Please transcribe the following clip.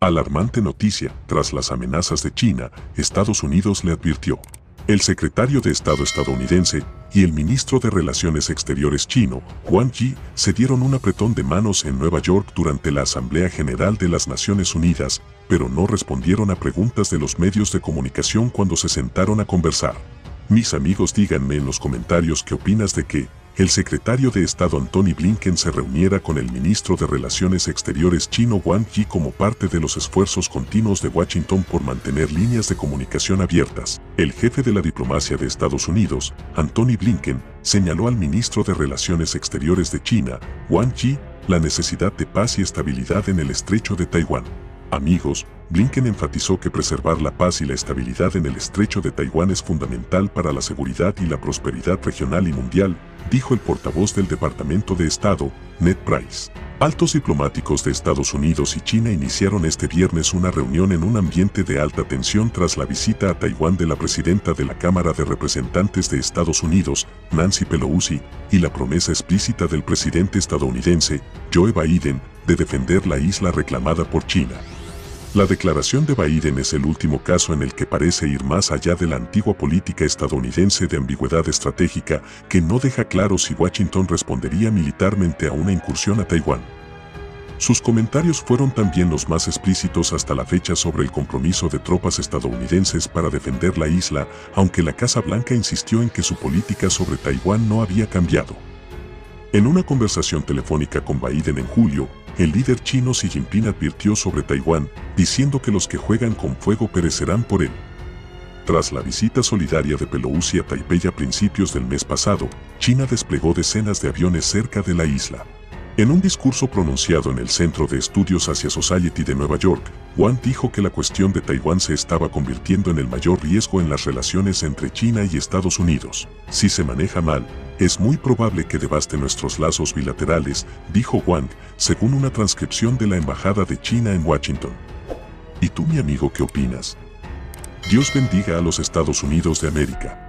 Alarmante noticia, tras las amenazas de China, Estados Unidos le advirtió. El secretario de Estado estadounidense y el ministro de Relaciones Exteriores chino, Wang Yi, se dieron un apretón de manos en Nueva York durante la Asamblea General de las Naciones Unidas, pero no respondieron a preguntas de los medios de comunicación cuando se sentaron a conversar. Mis amigos, díganme en los comentarios qué opinas de que el secretario de Estado Antony Blinken se reuniera con el ministro de Relaciones Exteriores chino Wang Yi como parte de los esfuerzos continuos de Washington por mantener líneas de comunicación abiertas. El jefe de la diplomacia de Estados Unidos, Antony Blinken, señaló al ministro de Relaciones Exteriores de China, Wang Yi, la necesidad de paz y estabilidad en el estrecho de Taiwán. Amigos, Blinken enfatizó que preservar la paz y la estabilidad en el estrecho de Taiwán es fundamental para la seguridad y la prosperidad regional y mundial, dijo el portavoz del Departamento de Estado, Ned Price. Altos diplomáticos de Estados Unidos y China iniciaron este viernes una reunión en un ambiente de alta tensión tras la visita a Taiwán de la presidenta de la Cámara de Representantes de Estados Unidos, Nancy Pelosi, y la promesa explícita del presidente estadounidense, Joe Biden, de defender la isla reclamada por China. La declaración de Biden es el último caso en el que parece ir más allá de la antigua política estadounidense de ambigüedad estratégica que no deja claro si Washington respondería militarmente a una incursión a Taiwán. Sus comentarios fueron también los más explícitos hasta la fecha sobre el compromiso de tropas estadounidenses para defender la isla, aunque la Casa Blanca insistió en que su política sobre Taiwán no había cambiado. En una conversación telefónica con Biden en julio, el líder chino Xi Jinping advirtió sobre Taiwán, diciendo que los que juegan con fuego perecerán por él. Tras la visita solidaria de Pelosi a Taipei a principios del mes pasado, China desplegó decenas de aviones cerca de la isla. En un discurso pronunciado en el Centro de Estudios Asia Society de Nueva York, Wang dijo que la cuestión de Taiwán se estaba convirtiendo en el mayor riesgo en las relaciones entre China y Estados Unidos. Si se maneja mal, es muy probable que devaste nuestros lazos bilaterales, dijo Wang, según una transcripción de la Embajada de China en Washington. ¿Y tú, mi amigo, qué opinas? Dios bendiga a los Estados Unidos de América.